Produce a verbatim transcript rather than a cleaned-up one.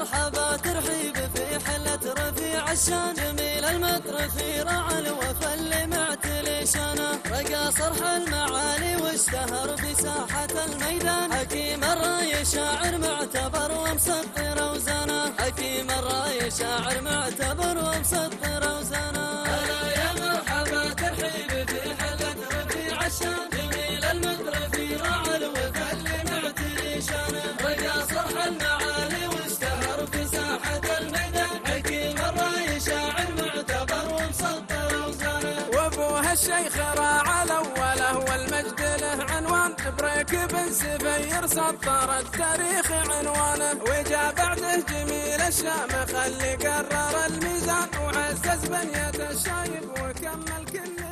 مرحبا ترحيب في حلة رفيع الشان، جميل المطرف راعى الوفا اللي معتلي شانه، رقى صرح المعالي واشتهر في ساحة الميدان، حكيم الراي شاعر معتبر ومسطر اوزانه، حكيم الراي شاعر معتبر ومسطر اوزانه. هلا يا مرحبا ترحيب في حلة رفيع الشان، جميل المطرف راعى الوفا اللي معتلي شانه، رقى صرح المعالي واشتهر في ساحة الميدان، حكيم الراي شاعر معتبر ومسطر اوزانه. وابوها الشيخ راعى الاول والمجد له عنوان، بريك بن سفير سطر التاريخ عنوانه، وجا بعده جميل الشامخ اللي قرر الميزان، وعزز بنية الشايب وكمل كل